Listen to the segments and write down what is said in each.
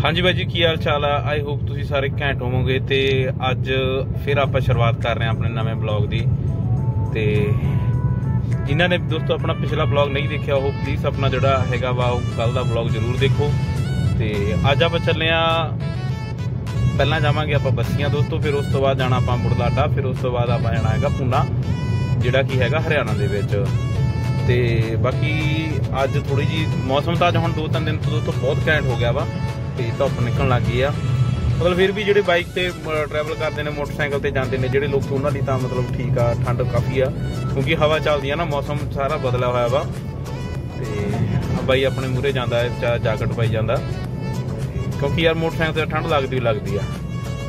हाँ जी भाई जी, की हाल चाल है। आई होप तुसीं सारे घैंट होवोगे। तो अज फिर आप शुरुआत कर रहे हैं अपने नवे ब्लॉग की। तो जिन्होंने दोस्तों अपना पिछला ब्लॉग नहीं देखा वो प्लीज़ अपना जोड़ा हैगा वा कल का ब्लॉग जरूर देखो। तो अज आप चले पहला जावांगे आप बस्सियां दोस्तों, फिर उस तो बाद जाना आप बुढ़लाडा, फिर उस तो बाद आप जाना है पूना जिहड़ा कि हैगा हरियाणा दे विच। ते बाकी अज थोड़ी जी मौसम तो अज हुण 2-3 दिन तो दोस्तों बहुत घैंट हो गया वा। तो धुप्प निकलण लग गई आ। मतलब फिर भी जो बाइक से ट्रैवल करते हैं मोटरसाइकिल से जाते हैं जोड़े लोग उन्होंने तो मतलब ठीक आ, ठंड काफ़ी आ क्योंकि हवा चलती है ना, मौसम सारा बदला हुआ वा। तो बाई अपने मूहरे जाता है जैकेट पाई जाता क्योंकि यार मोटरसाइकिल से ठंड लगती है।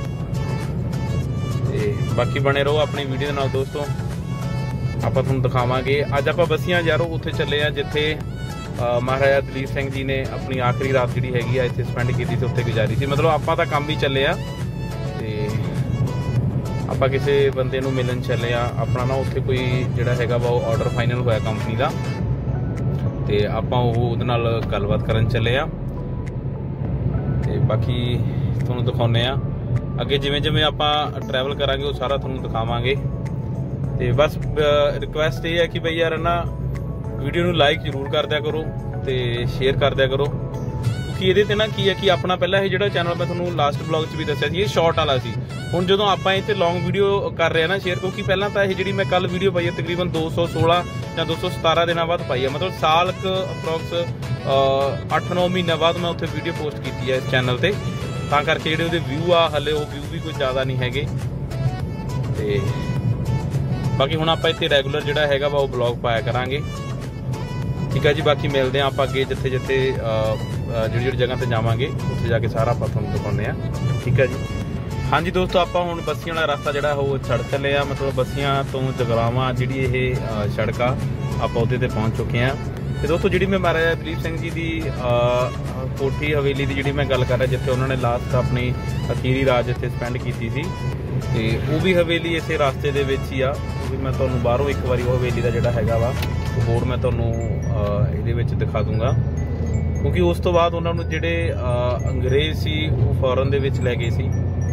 बाकी बने रहो अपनी वीडियो नाल दोस्तों, आप तुहानूं दिखावांगे। अज आप बस्सियां यारो उत्थे चले आ जिथे महाराजा दलीप सिंह जी ने अपनी आखिरी रात जी हैगी इत्थे स्पेंड की थी, उत्थे गुजारी थी। मतलब आपां तां काम भी चले आ ते आपां किसी बंदे नूं मिलन चले आ, अपना ना उत्थे कोई जिहड़ा हैगा वा ऑर्डर फाइनल होया कंपनी का, ते आपां उहदे नाल गलबात करन चले आ। ते बाकी तुहानूं दिखाउने आ अगे जिवें जिवें आपां ट्रैवल करांगे वो सारा तुहानूं दिखावांगे। ते बस रिक्वेस्ट ये है कि बई यार ना वीडियो नूं लाइक जरूर कर दिया करो तो शेयर कर दिया करो, क्योंकि ये ना की है कि अपना पहला ये जो चैनल मैं तुहानूं लास्ट ब्लॉग च भी दस्सिया सी, ये शॉर्ट वाला सी। हुण जदों आपां इत्थे लॉन्ग वीडियो कर रहे हैं ना शेयर, क्योंकि पहला तो ये जी मैं कल वीडियो पाई है तकरीबन 216 या 217 दिनों बाद पाई है, मतलब साल अप्रॉक्स 8-9 महीनों बाद मैं उत्थे वीडियो पोस्ट की है इस चैनल पर। तां करके जिहड़े उहदे व्यू आ हले वो व्यू भी कुछ ज़्यादा नहीं हैगे। ते बाकी हुण आपां इत्थे रैगूलर जिहड़ा हैगा वा वो ब्लॉग पाया करांगे, ठीक है जी। बाकी मिलते हैं आप अगे जिथे जिथे जी जगह पर जावांगे उत्थे जाके सारा आप तुहानूं दिखाउने आ, ठीक है जी। हाँ जी दोस्तों, आप हुण बस्सियां वाला रास्ता जिहड़ा वो छड़ चले आ, मतलब बस्सियां तो जगरावां जिहड़ी ये सड़क आ आप उहदे ते पहुँच चुके हैं। तो दोस्तों जी मैं महाराजा दलीप सिंह जी की कोठी हवेली की जी मैं गल कर रहा जिथे उन्होंने लास्ट अपनी अखीरी रात इत्थे स्पेंड की थी, तो वो भी हवेली इस रास्ते दे विच ही आ। वो भी मैं तुहानूं बाहरों एक बारी हवेली का जिहड़ा हैगा वा होर मैं तुहानूं इहदे विच दिखा दूंगा, क्योंकि उस तो बाद उन्होंने जिहड़े अंग्रेज सी वो फॉरन दे विच लै गए सी।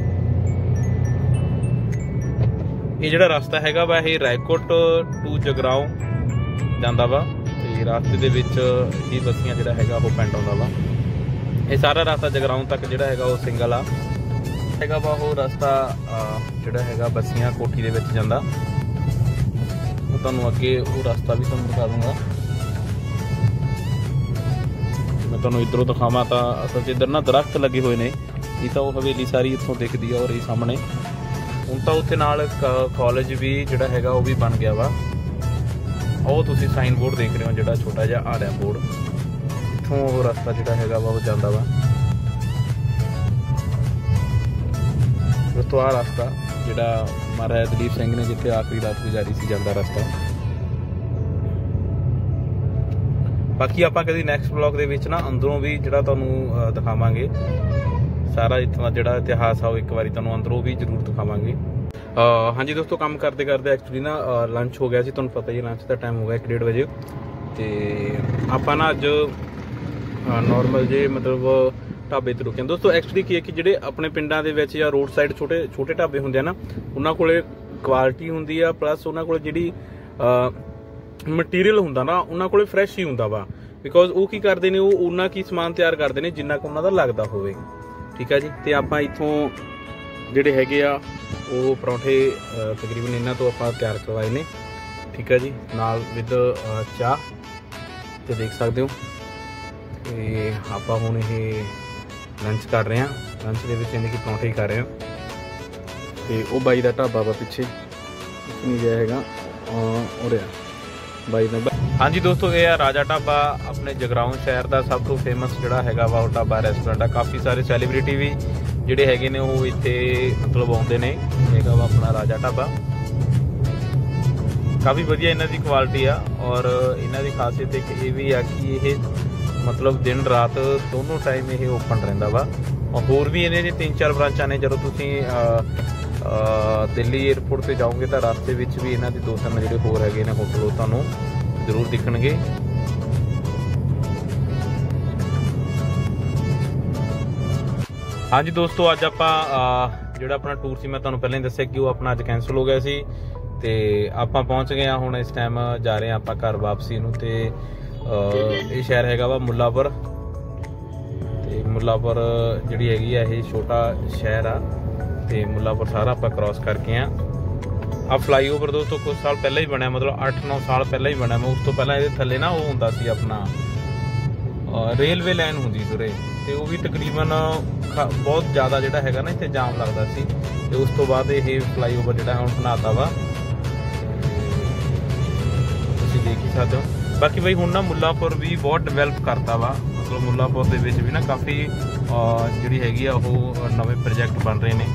ये जिहड़ा रास्ता हैगा वा ये रायकोट टू जगराओं जांदा वा, ते रास्ते दे विच ही बस्सियां जिहड़ा हैगा वो पिंड आउंदा वा। ये सारा रास्ता जगराओं तक जिहड़ा हैगा वो सिंगल आ हैगा वा। वो रास्ता जिहड़ा हैगा बस्सियां कोठी दे विच जांदा, तुहानूं अगे वो रास्ता भी तुहानूं दिखा दूंगा। मैं तुहानूं इधरों दिखावां तां असल च इधर ना दरख्त लगे हुए ने, ये तो हवेली सारी इत्थों दिखदी है और ये सामने हुण तां उत्थे नाल कॉलेज भी जिहड़ा हैगा वो भी बन गया वा। ਉਹ ਤੁਸੀਂ साइन बोर्ड देख रहे हो ਜਿਹੜਾ छोटा ਜਿਹਾ आ रहा बोर्ड, इत्थों वो रास्ता ਜਿਹੜਾ ਹੈਗਾ ਵਾ ਉਹ ਜਾਂਦਾ ਵਾ। ਉਸ ਤੋਂ ਆ रास्ता ਜਿਹੜਾ महाराजा दलीप सिंह ने जिथे आखिरी रात गुजारी सी ਜਾਂਦਾ रास्ता। बाकी आप कभी नैक्सट ब्लॉग ਦੇ ਵਿੱਚ ਨਾ ਅੰਦਰੋਂ ਵੀ ਜਿਹੜਾ ਤੁਹਾਨੂੰ ਦਿਖਾਵਾਂਗੇ ਸਾਰਾ ਇੱਥੋਂ ਦਾ ਜਿਹੜਾ ਇਤਿਹਾਸ ਆ ਉਹ ਇੱਕ ਵਾਰੀ ਤੁਹਾਨੂੰ ਅੰਦਰੋਂ ਵੀ ਜ਼ਰੂਰ ਦਿਖਾਵਾਂਗੇ। हाँ जी दोस्तों, काम करते करते एक्चुअली ना लंच हो गया सी, तुहानूं पता ही लंच का टाइम हो गया 1-1:30 बजे। तो आपां ना अज नॉर्मल जे मतलब ढाबे ते रुके दोस्तों। एक्चुअली की है कि जिहड़े अपने पिंडां दे विच या रोड साइड छोटे छोटे ढाबे हुंदे आ ना, उन्हां कोले क्वालिटी हुंदी आ, प्लस उन्हां कोले जिहड़ी मटीरियल हुंदा ना उन्हां कोले फ्रैश ही हुंदा वा। बिकॉज वो की करदे ने, वो उन्ना की समान तैयार करदे ने जिन्ना क उन्हां दा लगदा होवे, ठीक है जी। तो आपां इत्थों जिहड़े हैगे आ वो परौंठे तकरीबन इन्हां तो आपां तैयार करवाए ने, ठीक है जी, नाल विद चाह तो देख सकते हो। तो आपां हुण ये लंच कर रहे हैं, लंच दे विच यानी कि परौंठे ही कर रहे हैं। तो वो बाई दा ढाबा वा पिछे नहीं गया हैगा और बाई दा। हाँ जी दोस्तों, ये है राजा ढाबा अपने जगराऊं शहर का सब तो फेमस जिहड़ा हैगा वा वो ढाबा रेस्टोरेंट आ। काफ़ी सारे सैलीब्रिटी भी जिहड़े हैगे ने वो इत्थे मतलब आउंदे ने, हैगा वा अपना राजा ढाबा। काफ़ी वधिया इन्हां दी क्वालिटी आ और इन्हां दी खासियत एक ये भी आ कि ये मतलब दिन रात दोनों टाइम ये ओपन रहिंदा वा। और होर भी इन्हां दी 3-4 ब्रांचां ने। जदों तुसीं दिल्ली एयरपोर्ट पर जाओगे तो रास्ते विच भी इन्हां दी 2-3 जिहड़े होर हैगे ने होटल तुहानूं जरूर दिखणगे। हाँ जी दोस्तों, अज आप ਜਿਹੜਾ ਆਪਣਾ ਟੂਰ ਸੀ ਮੈਂ ਤੁਹਾਨੂੰ ਪਹਿਲਾਂ ਹੀ ਦੱਸਿਆ ਕਿ ਉਹ ਆਪਣਾ ਅੱਜ ਕੈਂਸਲ ਹੋ ਗਿਆ ਸੀ ਤੇ ਆਪਾਂ ਪਹੁੰਚ ਗਏ ਆ ਹੁਣ। ਇਸ ਟਾਈਮ ਜਾ ਰਹੇ ਆ ਆਪਾਂ ਘਰ ਵਾਪਸੀ ਨੂੰ ਤੇ ਇਹ ਸ਼ਹਿਰ ਹੈਗਾ ਵਾ ਮੁੱਲਾਪੁਰ ਤੇ ਮੁੱਲਾਪੁਰ ਜਿਹੜੀ ਹੈਗੀ ਆ ਇਹ ਛੋਟਾ ਸ਼ਹਿਰ ਆ ਤੇ ਮੁੱਲਾਪੁਰ ਸਾਰਾ ਆਪਾਂ ਕ੍ਰਾਸ ਕਰਕੇ ਆ ਫਲਾਈਓਵਰ ਦੋਸਤੋ ਕੁਝ ਸਾਲ ਪਹਿਲਾਂ ਹੀ ਬਣਿਆ, ਮਤਲਬ 8-9 ਸਾਲ ਪਹਿਲਾਂ ਹੀ ਬਣਿਆ। ਮੈਂ ਉਸ ਤੋਂ ਪਹਿਲਾਂ ਇਹਦੇ ਥੱਲੇ ਨਾ ਉਹ ਹੁੰਦਾ ਸੀ ਆਪਣਾ रेलवे लाइन होंगी सुरे तो वो भी तकरीबन बहुत ज़्यादा जोड़ा है ना इतने जाम लगता सी ते उस तो बाद ये फ्लाईओवर जोड़ा हम बनाता वा तुसीं देख ही सकते हो। बाकी भाई हुण ना मुल्लापुर भी बहुत डिवेलप करता वा, मतलब मुल्लापुर दे विच भी ना काफ़ी जिहड़ी हैगी आ वो नवे प्रोजैक्ट बन रहे हैं।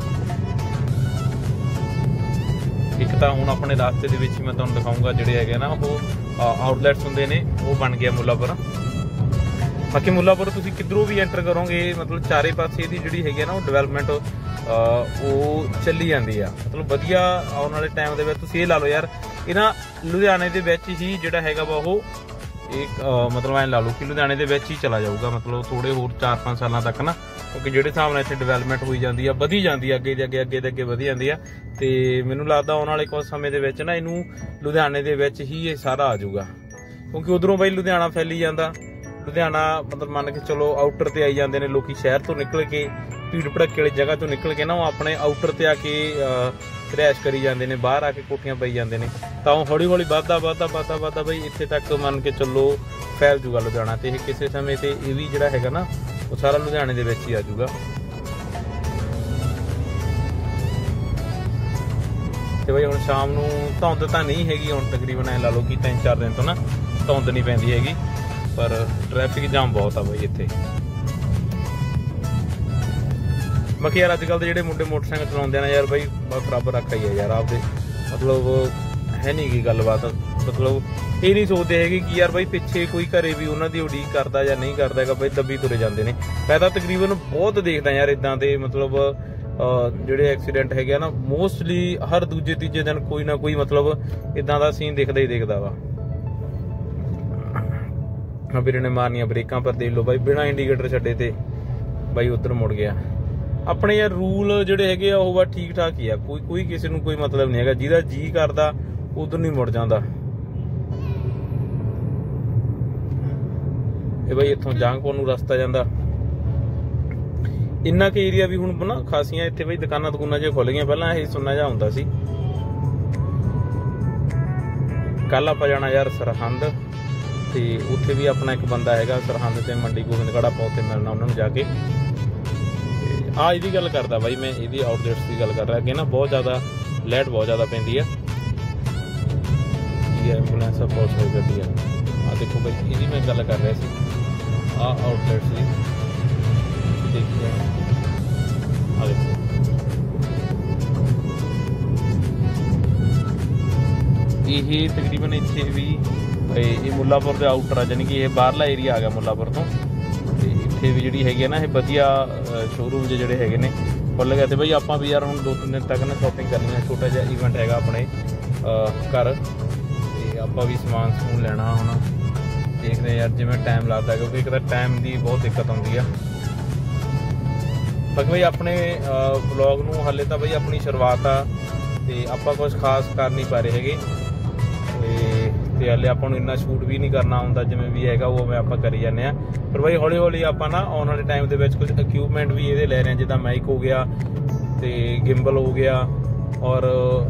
एक तो हुण अपने रास्ते दे विच मैं तुहानूं दिखाऊंगा जिहड़े हैगे ना वो आउटलैट्स हुंदे ने, वो बन गया मुल्लापुर। बाकी मुल्लापुर तुसीं किधरों भी एंटर करोगे मतलब चारे पासे इहदी जिहड़ी हैगी ना वो डिवेलपमेंट वो चली जाती है, मतलब वधिया आउण वाले टाइम दे विच तुसीं इह ला लो यार इन्हां लुधियाने दे विच ही जिहड़ा हैगा वा वो एक मतलब ऐ ला लो कि लुधियाने दे विच ही चला जाऊगा, मतलब थोड़े होर 4-5 सालों तक ना, क्योंकि जिहड़े हिसाब नाल इत्थे डिवेलपमेंट होई जांदी आ वधी जांदी आ अगे दे अगे वधी जांदी आ ते मैनूं लगदा आउण वाले कुछ समय दे विच ना इहनूं लुधियाने दे विच ही ये सारा आ जाऊगा, क्योंकि उधरों बई लुधियाना फैली जांदा। लुधियाना मतलब मान के चलो आउटर ते आई जाते हैं लोग, शहर तो निकल के भीड़ भड़के वाली जगह तो निकल के ना वो अपने आउटर ते आके रिहायश करी जाते हैं, बाहर आके कोठियां पाई जाते हैं, तो हौली हौली बढ़ता बई इत्थे तक मान के चलो फैल जूगा लुधियाना। तो किसी समय से ये भी जिहड़ा हैगा ना वो सारा लुधियाने दे विच ही आ जूगा। तो बई हुण शाम नूं धुंद तां नहीं हैगी, हुण तकरीबन ऐ ला लो कि 3-4 दिन तो ना धुंद नहीं पैंदी हैगी, पर ट्रैफिक जाम बहुत आ बई इत्थे। बाकी यार अजकल दे जिहड़े मुंडे मोटरसाइकिल चलाउंदे ने यार बई बहुत रब रखा ही है यार आपदे, मतलब है नहीं की गलबात, मतलब ये नहीं सोचते है कि यार बई पिछे कोई घरे भी उन्हां दी उडीक करदा या नहीं करदा हैगा, बई दब्बी तुरे जांदे ने। मैं तां तकरीबन बहुत देखदा यार इदां दे, मतलब ਜਿਹੜੇ ਐਕਸੀਡੈਂਟ ਹੈਗੇ ਨਾ ਮੋਸਟਲੀ ਹਰ ਦੂਜੇ ਤੀਜੇ ਦਿਨ ਕੋਈ ਨਾ ਕੋਈ मतलब ਇਦਾਂ ਦਾ ਸੀਨ ਦਿਖਦਾ ਹੀ ਦਿਖਦਾ ਵਾ। ਵੀਰੇ ਨੇ ਮਾਰਨੀਆਂ ਬ੍ਰੇਕਾਂ ਪਰ ਦੇਖ ਲਓ ਬਾਈ ਬਿਨਾ ਇੰਡੀਕੇਟਰ ਛੱਡੇ ਤੇ ਬਾਈ ਉਧਰ ਮੁੜ ਗਿਆ। ਆਪਣੇ ਯਾਰ ਰੂਲ ਜਿਹੜੇ ਹੈਗੇ ਆ ਉਹ ਵਾ ਠੀਕ ਠਾਕ ਹੀ ਆ, ਕੋਈ ਕਿਸੇ ਨੂੰ ਕੋਈ ਮਤਲਬ ਨਹੀਂ ਹੈਗਾ, ਜਿਹਦਾ ਜੀ ਕਰਦਾ ਉਧਰ ਨਹੀਂ ਮੁੜ ਜਾਂਦਾ। ਇਹ ਬਾਈ ਇੱਥੋਂ ਜਾਂਗਪੁਰ ਨੂੰ ਰਸਤਾ ਜਾਂਦਾ, ਇੰਨਾ ਕੁ ਏਰੀਆ ਵੀ ਹੁਣ ਨਾ ਖਾਸੀਆਂ ਇੱਥੇ ਬਈ ਦੁਕਾਨਾਂ ਜਿਹੀਆਂ ਖੁੱਲ ਗਈਆਂ, ਪਹਿਲਾਂ ਇਹ ਸੁੰਨਾ ਜਿਹਾ ਹੁੰਦਾ ਸੀ। ਕੱਲ ਆਪਾਂ ਜਾਣਾ ਯਾਰ ਸਰਹੰਦ ਤੇ ਉੱਥੇ ਵੀ ਆਪਣਾ ਇੱਕ ਬੰਦਾ ਹੈਗਾ ਸਰਹੰਦ ਤੇ ਮੰਡੀ ਗੋਬਿੰਦਗੜ੍ਹ, ਆਪਾਂ ਉੱਥੇ ਮਿਲਣਾ ਉਹਨਾਂ ਨੂੰ ਜਾ ਕੇ। ਆ ਇਹਦੀ ਗੱਲ ਕਰਦਾ ਬਾਈ ਮੈਂ, ਇਹਦੀ ਆਊਟਲੈਟਸ ਦੀ ਗੱਲ ਕਰ ਰਿਹਾ। ਅੱਗੇ ਨਾ ਬਹੁਤ ਜ਼ਿਆਦਾ ਲਾਈਟ ਬਹੁਤ ਜ਼ਿਆਦਾ ਪੈਂਦੀ ਆ, ਇਹ ਐਂਬੂਲੈਂਸ ਆ ਪੁਲਿਸ ਦੀ ਗੱਡੀ ਆ। ਆ ਦੇਖੋ ਬਾਈ ਇਹਦੀ ਮੈਂ ਗੱਲ ਕਰ ਰਿਹਾ ਸੀ, ਆ ਆਊਟਲੈਟਸ ਦੀ देखिए आ देखो ये तकरीबन इत्थे भी ये मुल्लापुर के आउटर आ, यानी कि ये बाहरला एरिया आ गया मुल्लापुर तो। इत्थे भी जिहड़ी हैगी ना ये वधिया शोरूम जिहड़े हैगे ने खुल गए थे बई। आपां भी यार हुण 2-3 दिन तक ना शॉपिंग करनी है, छोटा जिहा इवेंट हैगा अपने घर ते आपां भी समान समून लैना हुण देखदे यार जिवें टाइम लगदा, क्योंकि एक तां टाइम की बहुत दिक्कत आउंदी आ। बाकी बई अपने ब्लॉग नूं हाले तो बई अपनी शुरुआत आ ते आपां कुछ खास कर नहीं पा रहे हैगे ते हाले आपां नूं इन्ना शूट भी नहीं करना आउंदा, जिवें भी हैगा वो मैं आपां करी जाने आ। पर बई हौली हौली आपां ना आउण वाले टाइम दे विच कुछ इक्विपमेंट भी इहदे लै रहे हैं, जिद्दां माइक हो गया ते गिंबल हो गया और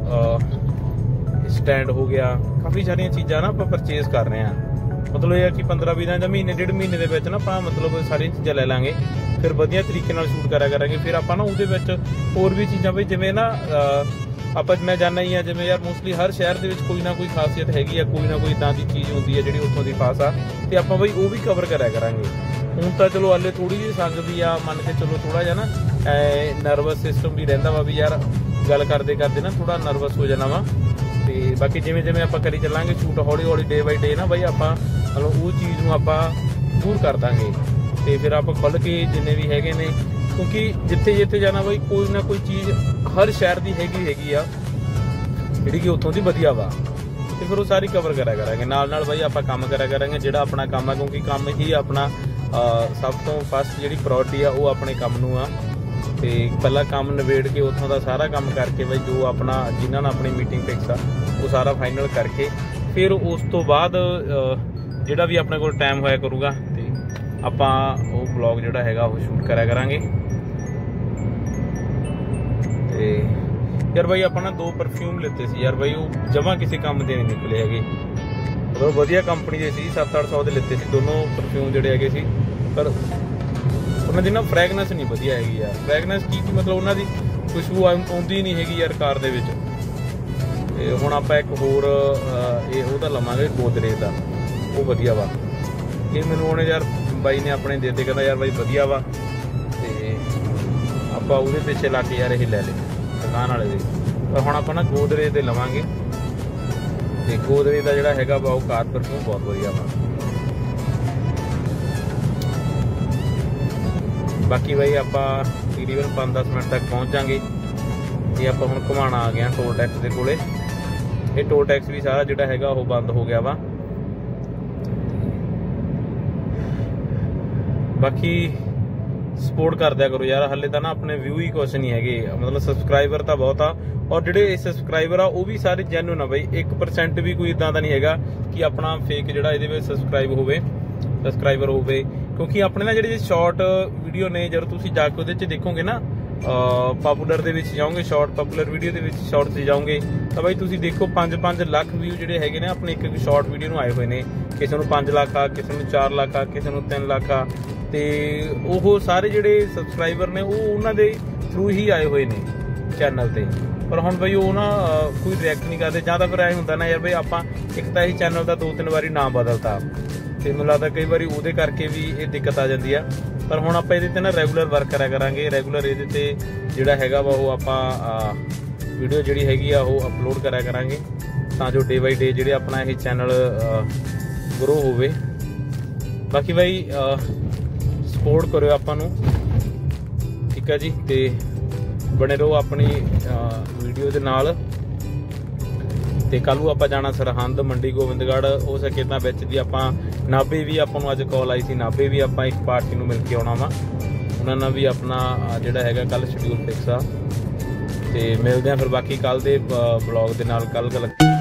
स्टैंड हो गया, काफ़ी सारियां चीज़ां ना आपां परचेज कर रहे हैं। मतलब ये कि 15-20 दिन या महीने 1.5 महीने दे विच ना आपां मतलब सारियां चीज़ां लै लांगे, फिर वधिया तरीके नाल शूट करा करांगे। फिर आपां ना उहदे विच होर भी चीज़ां बई जिवें ना आपां मैं जाणदा ही आ जिवें यार मोस्टली हर शहर दे विच कोई ना कोई खासियत हैगी आ, कोई ना कोई इदां दी चीज़ हुंदी है जिहड़ी उत्थों दी खास आ, ते आपां बई वो भी कवर करा करांगे। हुण तां चलो हाले थोड़ी जी संग भी आ, मन के चलो थोड़ा जिहा ना नर्वस सिस्टम भी रहिंदा वा भी यार गल करदे करदे ना थोड़ा नर्वस हो जाना वा। ते बाकी जिवें जिवें आपां करी चलांगे शूट हौली हौली डे बाई डे ना बई आपां मतलब वो चीज़ नूं आपां दूर कर दांगे ते फिर आप खुल के जिन्ने भी हैगे ने, क्योंकि जिथे जिथे जाना बई कोई ना कोई चीज़ हर शहर की हैगी आ जिहड़ी कि उत्थों दी वधिया वा, ते फिर वो सारी कवर करा करांगे। नाल नाल बई आपां काम करा करांगे जिहड़ा अपना काम है, क्योंकि काम ही अपना सब तो फस्ट जिहड़ी प्रायोरिटी आ वो अपने काम नूं आ। ਤੇ ਪਹਿਲਾਂ ਕੰਮ ਨਿਬੇੜ ਕੇ ਉੱਥੋਂ ਦਾ ਸਾਰਾ ਕੰਮ ਕਰਕੇ ਬਈ ਜੋ ਆਪਣਾ ਜਿਨ੍ਹਾਂ ਨਾਲ ਆਪਣੀ ਮੀਟਿੰਗ ਫਿਕਸ ਆ ਉਹ ਸਾਰਾ ਫਾਈਨਲ ਕਰਕੇ ਫਿਰ ਉਸ ਤੋਂ ਬਾਅਦ ਜਿਹੜਾ ਵੀ ਆਪਣੇ ਕੋਲ ਟਾਈਮ ਹੋਇਆ ਕਰੂਗਾ ਤੇ ਆਪਾਂ ਉਹ ਵਲੌਗ ਜਿਹੜਾ ਹੈਗਾ ਉਹ ਸ਼ੂਟ ਕਰਿਆ ਕਰਾਂਗੇ। ਤੇ ਯਾਰ ਬਾਈ ਆਪਾਂ ਨਾ 2 ਪਰਫਿਊਮ ਲਿੱਤੇ ਸੀ ਯਾਰ ਬਾਈ, ਉਹ ਜਮਾਂ ਕਿਸੇ ਕੰਮ ਦੇ ਨਹੀਂ ਨਿਕਲੇ ਹੈਗੇ। ਮਤਲਬ ਵਧੀਆ ਕੰਪਨੀ ਦੇ ਸੀ, 700-800 ਦੇ ਲਿੱਤੇ ਸੀ ਦੋਨੋਂ ਪਰਫਿਊਮ ਜਿਹੜੇ ਹੈਗੇ ਸੀ, ਪਰ ਉਹਨਾਂ ਦੀ ਨਾ ਫ੍ਰੈਗਨੈਂਸ ਨਹੀਂ ਵਧੀਆ ਹੈਗੀ ਯਾਰ। ਫ੍ਰੈਗਨੈਂਸ ਕੀ ਮਤਲਬ ਉਹਨਾਂ ਦੀ ਖੁਸ਼ਬੂ ਆਉਂਦੀ ਨਹੀਂ ਹੈਗੀ ਯਾਰ ਕਾਰ ਦੇ ਵਿੱਚ। ਤੇ ਹੁਣ ਆਪਾਂ ਇੱਕ ਹੋਰ ਇਹ ਉਹਦਾ ਲਵਾਂਗੇ ਗੋਦਰੇਜ ਦਾ, ਉਹ ਵਧੀਆ ਵਾ। ਇਹ ਮੈਨੂੰ ਉਹਨੇ ਯਾਰ ਬਾਈ ਨੇ ਆਪਣੇ ਦੇ ਕਹਿੰਦਾ ਯਾਰ ਬਾਈ ਵਧੀਆ ਵਾ, ਤੇ ਆਪਾਂ ਉਹਦੇ ਪਿੱਛੇ ਲੱਗ ਕੇ ਯਾਰ ਇਹ ਲੈ ਲਏ ਦੁਕਾਨ ਵਾਲੇ ਦੇ। ਪਰ ਹੁਣ ਆਪਾਂ ਨਾ ਗੋਦਰੇਜ ਦੇ ਲਵਾਂਗੇ, ਤੇ ਗੋਦਰੇਜ ਦਾ ਜਿਹੜਾ ਹੈਗਾ ਵਾ ਉਹ ਕਾਰ ਪਰਫਿਊਮ ਬਹੁਤ ਵਧੀਆ ਵਾ। ਬਾਕੀ ਬਾਈ ਆਪਾਂ ਤਕਰੀਬਨ 5-10 ਮਿੰਟ ਤੱਕ ਪਹੁੰਚ ਜਾਵਾਂਗੇ। ਇਹ ਆਪਾਂ ਹੁਣ ਘੁਮਾਣਾ ਆ ਗਿਆ ਟੋਲ ਟੈਕਸ ਦੇ ਕੋਲੇ। ਇਹ ਟੋਲ ਟੈਕਸ ਵੀ ਸਾਰਾ ਜਿਹੜਾ ਹੈਗਾ ਉਹ ਬੰਦ ਹੋ ਗਿਆ ਵਾ। ਬਾਕੀ ਸਪੋਰਟ ਕਰ ਦਿਆ ਕਰੋ ਯਾਰ, ਹਲੇ ਤਾਂ ਨਾ ਆਪਣੇ ਵਿਊ ਹੀ ਕੁਛ ਨਹੀਂ ਹੈਗੇ, ਮਤਲਬ ਸਬਸਕ੍ਰਾਈਬਰ ਤਾਂ ਬਹੁਤ ਆ, ਔਰ ਜਿਹੜੇ ਸਬਸਕ੍ਰਾਈਬਰ ਆ ਉਹ ਵੀ ਸਾਰੇ ਜੈਨੂਨ ਆ ਬਈ। 1% ਵੀ ਕੋਈ ਇਦਾਂ ਦਾ ਨਹੀਂ ਹੈਗਾ ਕਿ ਆਪਣਾ ਫੇਕ ਜਿਹੜਾ ਇਹਦੇ ਵਿੱਚ ਸਬਸਕ੍ਰਾਈਬਰ ਹੋਵੇ। ਕਿਉਂਕਿ ਆਪਣੇ ਨਾ ਜਿਹੜੇ ਸ਼ਾਰਟ ਵੀਡੀਓ ਨੇ, ਜਦੋਂ ਤੁਸੀਂ ਜਾ ਕੇ ਉਹਦੇ 'ਚ ਦੇਖੋਗੇ ਨਾ ਪਾਪੂਲਰ ਦੇ ਵਿੱਚ ਜਾਓਗੇ, ਸ਼ਾਰਟ ਪਾਪੂਲਰ ਵੀਡੀਓ ਦੇ ਵਿੱਚ ਸ਼ਾਰਟ 'ਚ ਜਾਓਗੇ ਤਾਂ ਬਾਈ ਤੁਸੀਂ ਦੇਖੋ 5-5 ਲੱਖ ਵਿਊ ਜਿਹੜੇ ਹੈਗੇ ਨੇ ਆਪਣੇ ਇੱਕ ਸ਼ਾਰਟ ਵੀਡੀਓ ਨੂੰ ਆਏ ਹੋਏ ਨੇ। ਕਿਸੇ ਨੂੰ 5 ਲੱਖ ਆ, ਕਿਸੇ ਨੂੰ 4 ਲੱਖ ਆ, ਕਿਸੇ ਨੂੰ 3 ਲੱਖ ਆ। ਤੇ ਉਹ ਸਾਰੇ ਜਿਹੜੇ ਸਬਸਕ੍ਰਾਈਬਰ ਨੇ ਉਹ ਉਹਨਾਂ ਦੇ ਥਰੂ ਹੀ ਆਏ ਹੋਏ ਨੇ ਚੈਨਲ ਤੇ। ਪਰ ਹੁਣ ਬਈ ਉਹ ਨਾ ਕੋਈ ਰਿਐਕਟ ਨਹੀਂ ਕਰਦੇ, ਜਾਂ ਤਾਂ ਫਿਰ ਐ ਹੁੰਦਾ ਨਾ ਯਾਰ ਬਈ ਆਪਾਂ ਇੱਕ ਤਾਂ ਇਹ ਚੈਨਲ ਦਾ 2-3 ਵਾਰੀ ਨਾਮ ਬਦਲਤਾ, ਤੇ ਮੈਨੂੰ ਲੱਗਦਾ ਕਈ ਵਾਰੀ ਉਹਦੇ ਕਰਕੇ ਵੀ ਇਹ ਦਿੱਕਤ ਆ ਜਾਂਦੀ ਆ। ਪਰ ਹੁਣ ਆਪਾਂ ਇਹਦੇ ਤੇ ਨਾ ਰੈਗੂਲਰ ਵਰਕ ਕਰਿਆ ਕਰਾਂਗੇ। ਰੈਗੂਲਰ ਇਹਦੇ ਤੇ ਜਿਹੜਾ ਹੈਗਾ ਵਾ ਉਹ ਆਪਾਂ ਵੀਡੀਓ ਜਿਹੜੀ ਹੈਗੀ ਆ ਉਹ ਅਪਲੋਡ ਕਰਿਆ ਕਰਾਂਗੇ, ਤਾਂ ਜੋ ਡੇ ਬਾਈ ਡੇ ਜਿਹੜੇ ਆਪਣਾ ਇਹ ਚੈਨਲ ਗਰੋ ਹੋਵੇ। ਬਾਕੀ ਬਾਈ ਸਪੋਰਟ ਕਰਿਓ ਆਪਾਂ ਨੂੰ, ਠੀਕ ਹੈ ਜੀ, ਤੇ ਬਣੇ ਰਹੋ ਆਪਣੀ ਵੀਡੀਓ ਦੇ ਨਾਲ। ਤੇ ਕੱਲ੍ਹ ਨੂੰ ਆਪਾਂ ਜਾਣਾ ਸਰਹੰਦ, ਮੰਡੀ ਗੋਬਿੰਦਗੜ੍ਹ, ਹੋ ਸਕੇ ਤਾਂ ਵਿੱਚ ਦੀ ਆਪਾਂ ਨਾਭੇ ਵੀ ਆਪਾਂ ਨੂੰ ਅੱਜ ਕਾਲ ਆਈ ਸੀ, ਨਾਭੇ ਵੀ ਆਪਾਂ ਇੱਕ ਪਾਰਟੀ ਨੂੰ ਮਿਲ ਕੇ ਆਉਣਾ ਵਾ। ਉਹਨਾਂ ਨਾਲ ਵੀ ਆਪਣਾ ਜਿਹੜਾ ਹੈਗਾ ਕੱਲ੍ਹ ਸ਼ਡਿਊਲ ਫਿਕਸ ਆ। ਤੇ ਮਿਲਦੇ ਆ ਫਿਰ ਬਾਕੀ ਕੱਲ੍ਹ ਦੇ ਬਲੌਗ ਦੇ ਨਾਲ। ਕੱਲ੍ਹ